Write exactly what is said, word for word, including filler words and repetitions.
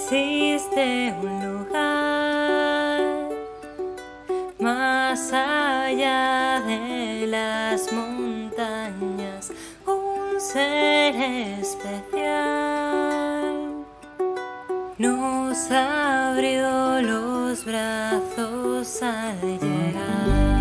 Existe un lugar más allá de las montañas, un ser especial nos abrió los brazos al llegar.